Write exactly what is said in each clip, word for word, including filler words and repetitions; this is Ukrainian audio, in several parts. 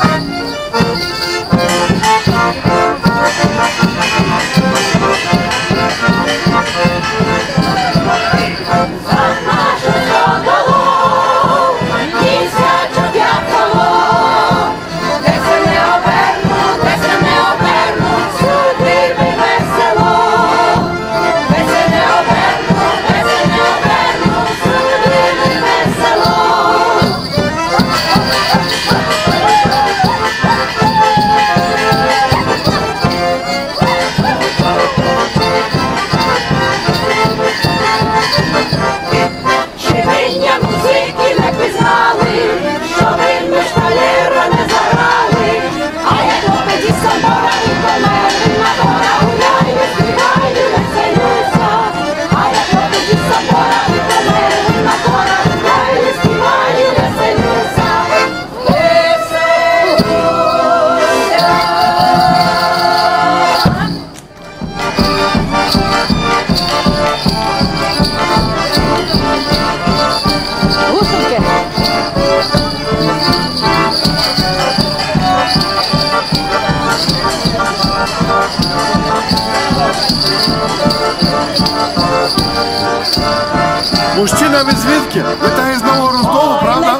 Мужчина, ви звідки? Ви та із Нового Роздолу, правда?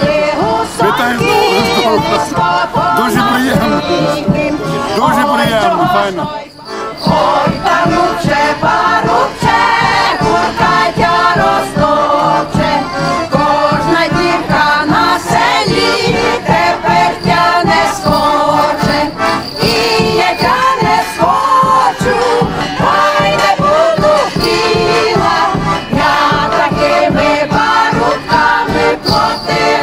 Ви та із Нового Роздолу. Дуже приємно. Дуже приємно, файно. Ой, парубче, парубче, куркатя розтопче, кожна дівка на селі тепер тя не схоче. І я тя не схочу, хай не буду хотіла, я такими парубками плоти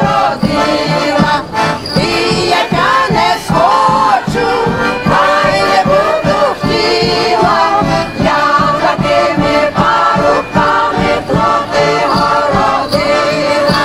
городила. І я тя не схочу, хай не буду хотіла, я такими парубками плоти городила.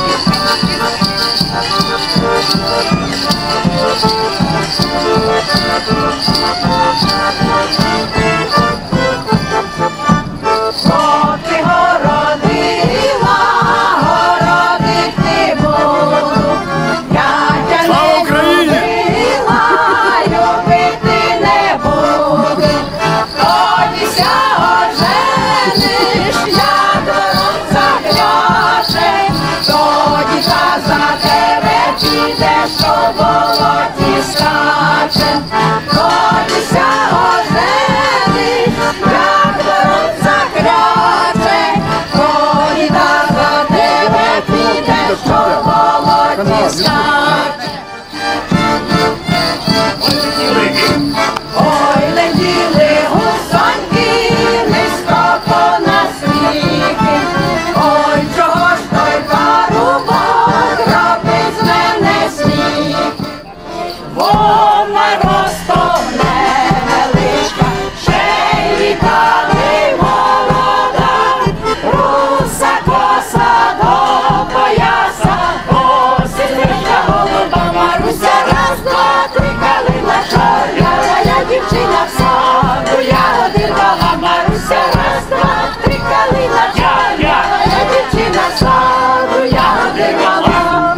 Поки городила, городити буду, я тя не любила, любити не буду. Тоді ся ожениш, як ворон загляше, тоді та за тебе піде, що в болоті скаче. Тоді ся ожениш, як ворон загляше, тоді та за тебе піде, що в болоті скаче. Ой, летіли гусоньки, низько понад світи. Ой, чого ж той парубок робить з мене сміх? Вона ростом невеличка, ще й літали молода, руса коса до пояса, о, сестричка голуба Маруся, раз, два, три, калина чорна, я дівчина в саду, ягоди рвала Маруся, раз, два, три, калина чорна, я дівчина в саду, ягоди рвала.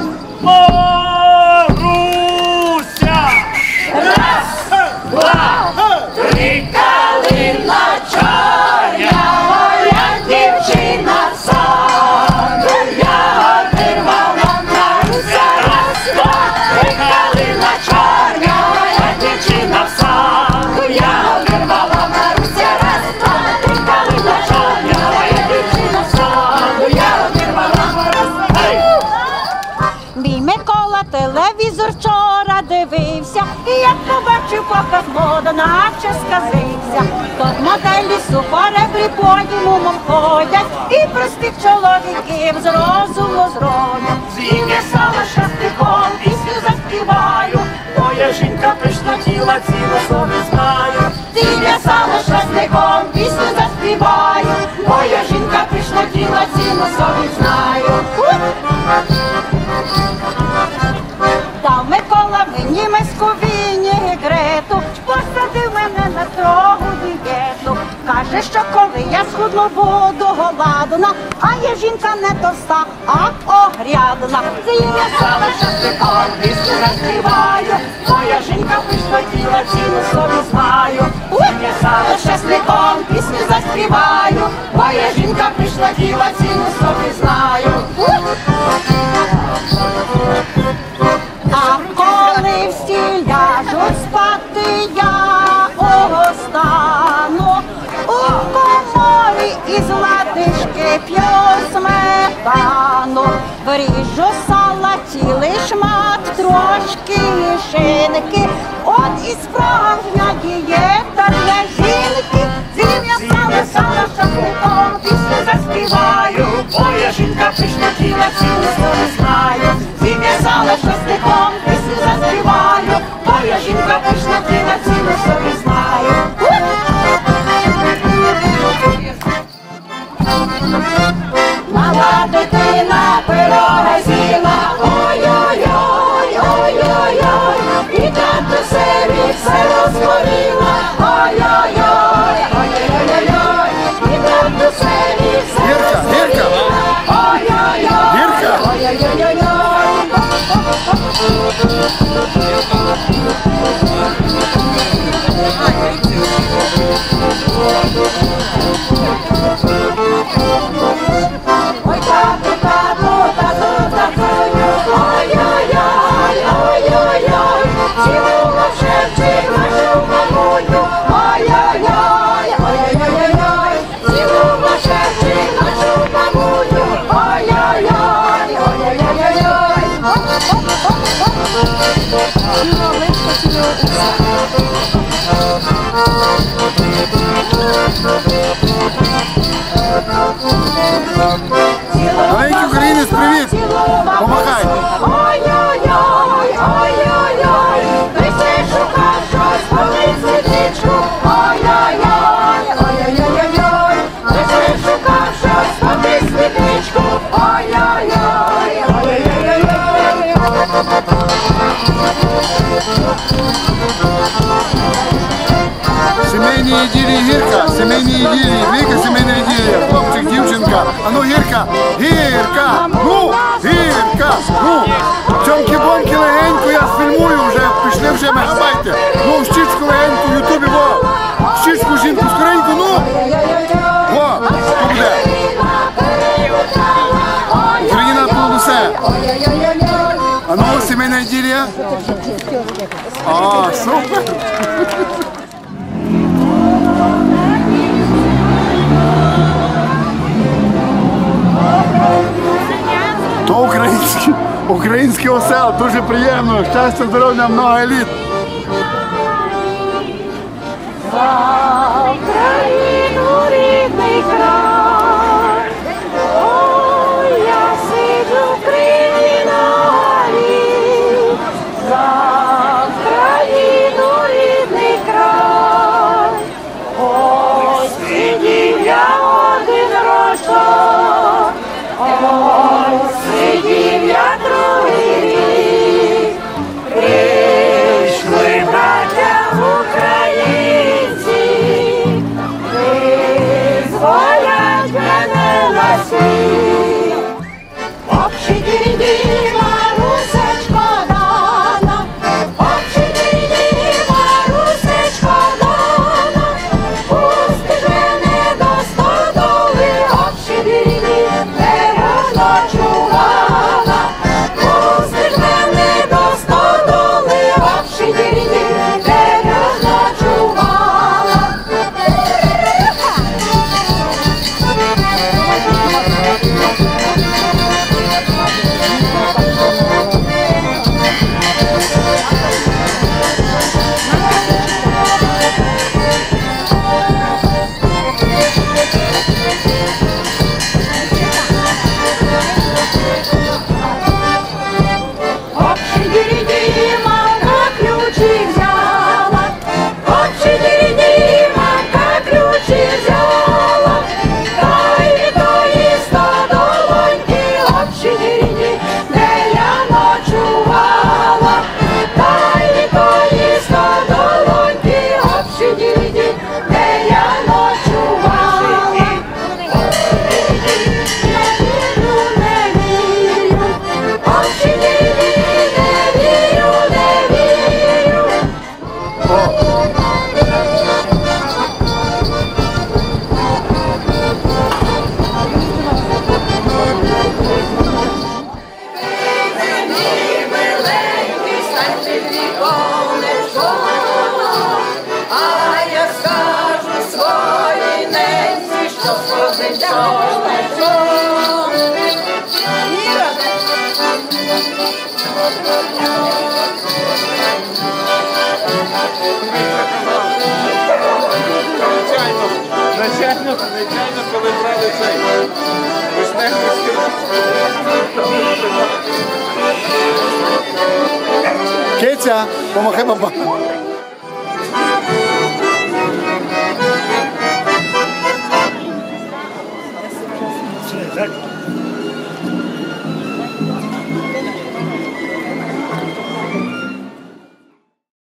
Маруся! Раз, два, три, калина чорна, моя дівчина в саду, ягоди рвала Маруся, раз, два, три, калина чорна, моя дівчина в саду, ягоди рвала Маруся, раз, два, три, калина чорна, моя дівчина в саду, ягоди рвала Маруся. Мій Микола телевізор вчора дивився, і як побачив показ мода, наче сказився. Тут моделі сухоребрі подіумом ходять, і простих чоловіків з розуму зроблять. Звіння сала шестиком, пісню заспіваю, моя жінка пишна тіла, ціло собі знаю. Тіня сала шляхником, пісню заспіваю, моя жінка пишна тіла, ціну собі знаю. Дав Микола мені миску віні грету, посадив мене на строгу дієту. Каже, каже, що коли я схудну, буду голодна, а я жінка не товста, а огрядна. Зім'я сала шашликом, пісню заспіваю, моя жінка пишна тіла, ціну собі знаю. Зім'я сала шашликом, пісню заспіваю, моя жінка пишна тіла, ціну собі знаю. А коли всі ляжуть спати, я остану у коморі із ладишки п'ю сметану. Вріжу сала цілий шмат, трошки шинки, от і справжня дієта для жінки. Зім'я сала, сала шашликом, пісню заспіваю, Моя жінка пишна тіла, ціну собі знаю. зім'я сала шашликом, пісню заспіваю, Моя жінка пишна тіла, ціну собі знаю. мала дитина пирога з'їла, ой-ой-ой, ой-ой-ой, і татусеві все розгоріла, ой-ой-ой, ой-ой-ой, і татусеві все Гірка, гірка, ой-ой-ой, гірка. ой-ой-ой-ой. Ой, тату, тату, тату, татуню, ой-ой-ой, ой-ой-ой, цілував шевчик нашу мамуню, ой-ой-ой, ой-ой-ой, цілував шевчик нашу мамуню, ой-ой-ой, ой-ой-ой. Маленький українець, привіт! Помахай! Ой-ой-ой, ой-ой-ой, прийшли шукав щось, помить світичку. Ой-ой-ой, ой-ой-ой, прийшли шукав щось, помить світичку. Ой-ой-ой, ой-ой-ой. Сімейні іділії Гірка, сімейні іділії, Віка сімейна іділія, хлопчик, дівчинка. А ну Гірка, Гірка, ну, Гірка, ну. Цьомки-бомки легенько, я сфільмую вже, пішли вже мегабайти. Ну, в щічку легенько, в ютубі, во. В щічку жінку скоренько, ну. Во, що буде? Україна понад усе. А ну, сімейна іділія. А, супер. То український, український осел, дуже приємно, щастя, здоров'я, много еліт. За Україну, рідний край, ой, я сиджу в криміналі. За Україну, рідний край, ось сидів я один рочок, ось сидів я другий рік. Прийшли браття українці, визволяти віконечко, а я скажу своїй ненці, що сходить сонечко. Звичайно, звичайно, коли брали цей вишневий Киця, помахай баба.